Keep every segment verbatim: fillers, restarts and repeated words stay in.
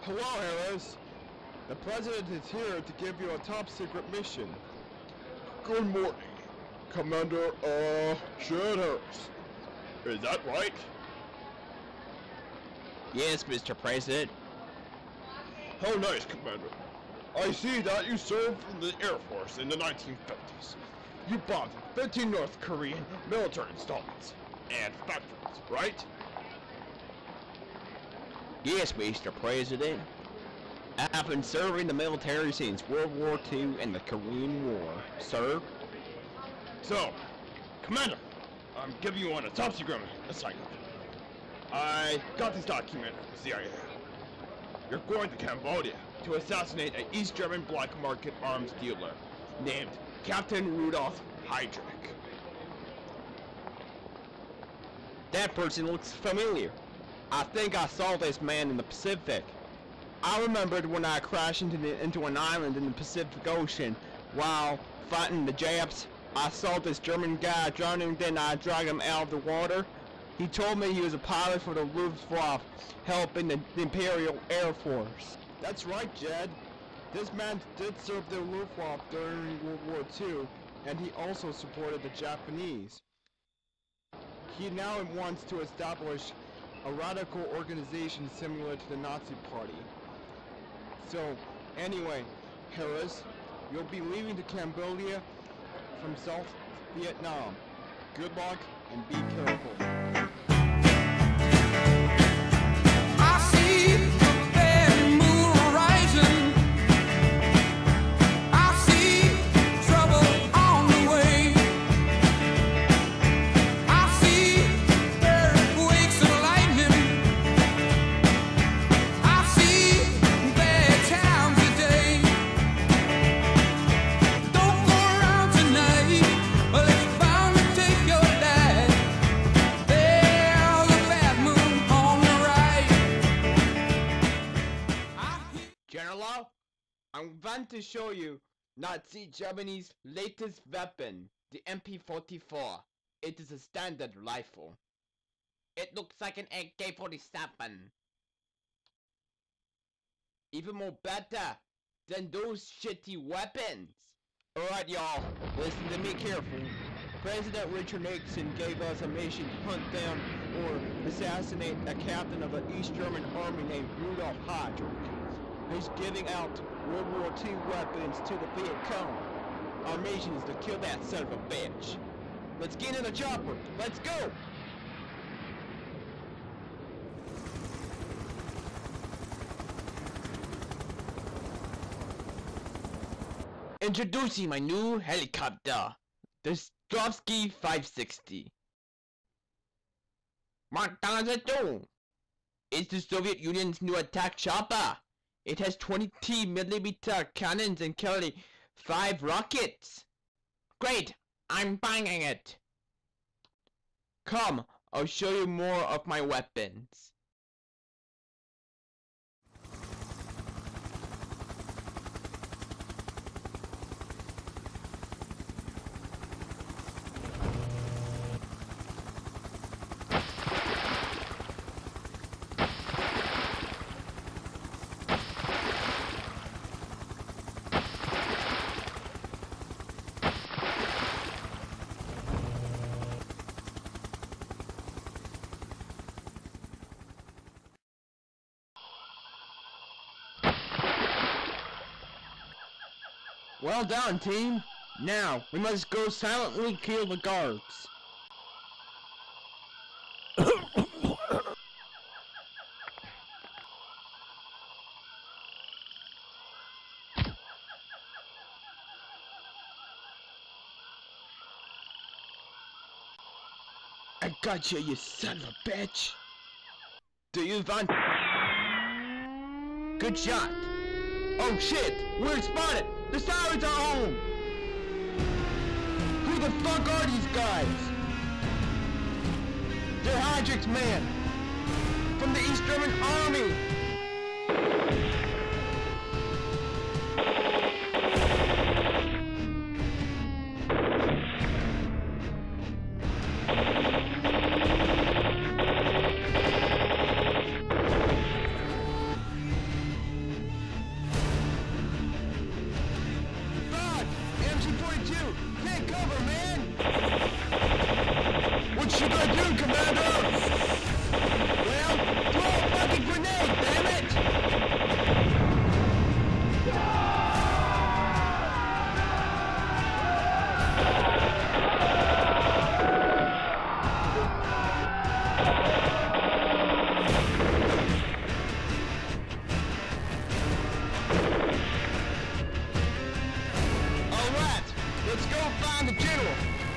Hello, Harris. The President is here to give you a top-secret mission. Good morning, Commander, uh, Richard Harris. Is that right? Yes, Mister President. How nice, Commander. I see that you served in the Air Force in the nineteen fifties. You bombed fifteen North Korean military installments and factories, right? Yes, Mister President. I've been serving the military since World War Two and the Korean War, sir. So, Commander, I'm giving you on a top secret assignment. I got this document from the C I A. You're going to Cambodia to assassinate an East German black market arms dealer named Captain Rudolph Hiedrich. That person looks familiar. I think I saw this man in the Pacific. I remembered when I crashed into, the, into an island in the Pacific Ocean while fighting the Japs. I saw this German guy drowning, then I dragged him out of the water. He told me he was a pilot for the Luftwaffe, helping the, the Imperial Air Force. That's right, Jed. This man did serve the Luftwaffe during World War Two, and he also supported the Japanese. He now wants to establish a radical organization similar to the Nazi Party. So, anyway, Harris, you'll be leaving to Cambodia from South Vietnam. Good luck and be careful. I see the bad moon rising. I see trouble on the way. I see earthquakes and lightning. I see bad times today. Don't go around tonight, or it's bound to take your life. There's a bad moon on the right. I hear General, I want to show you Nazi Germany's latest weapon, the M P forty-four. It is a standard rifle. It looks like an A K forty-seven. Even more better than those shitty weapons. Alright, y'all, listen to me careful. President Richard Nixon gave us a mission to hunt down or assassinate a captain of the East German army named Rudolph Hiedrich. He's giving out World War Two weapons to the Vietcong. Our mission is to kill that son of a bitch. Let's get in the chopper. Let's go! Introducing my new helicopter, the Strovsky five sixty. What does it do? It's the Soviet Union's new attack chopper. It has twenty millimeter cannons and carry five rockets. Great, I'm buying it. Come, I'll show you more of my weapons. Well done, team. Now, we must go silently kill the guards. I got you, you son of a bitch. Do you want... Good shot. Oh shit, we're spotted. The sirens are home! Who the fuck are these guys? They're Hiedrich's men! From the East German army! Take cover, man! What should I do, Commander? Well, throw a fucking grenade, damn it! Alright, let's go find the general.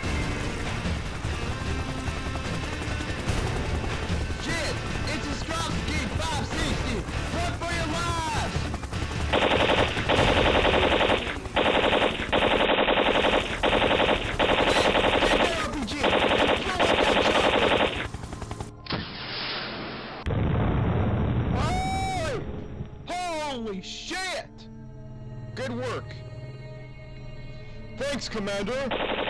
Jed, it's a Stromsky five sixty. Run for your lives! Take that R P G and blow up that chopper! Oh! Holy shit! Good work. Thanks, Commander.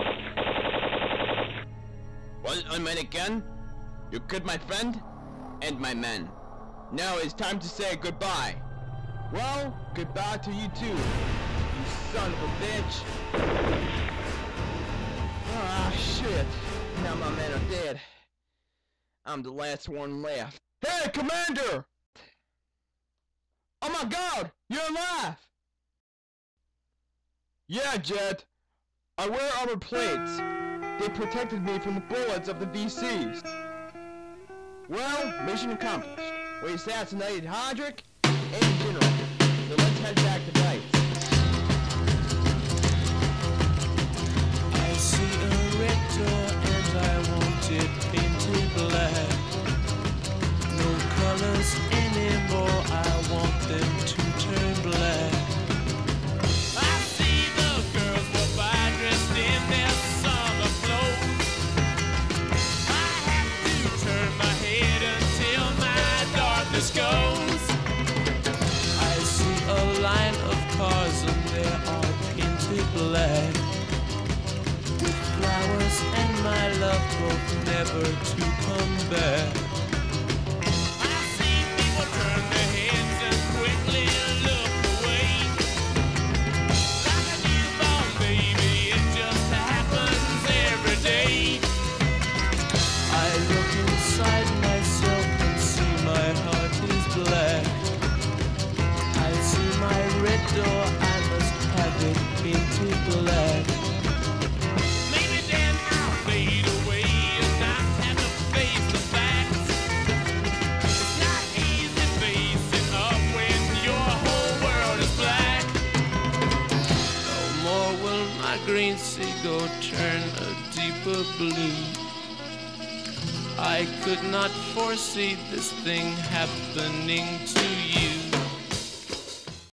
Well, I'm in again. You're good, my friend, and my men. Now it's time to say goodbye. Well, goodbye to you too, you son of a bitch. Ah, shit. Now my men are dead. I'm the last one left. Hey, Commander! Oh my god! You're alive! Yeah, Jet. I wear armor plates. They protected me from the bullets of the V Cs. Well, mission accomplished. We assassinated Hiedrich and the general. So let's head back to base. I see a red door and I want it painted black. No colors anymore, I want them to turn black. I see the girls go by dressed in their summer clothes. I have to turn my head until my darkness goes. I see a line of cars and they are painted black. With flowers and my love both never to come back. I see people turn their heads and quickly look away. Like a newborn baby, it just happens every day. I look inside myself and see my heart is black. I see my red door, I must have it painted black. Maybe then I'll fade away and not have to face the facts. It's not easy facing up when your whole world is black. No more will my green seagull turn a deeper blue. I could not foresee this thing happening to you.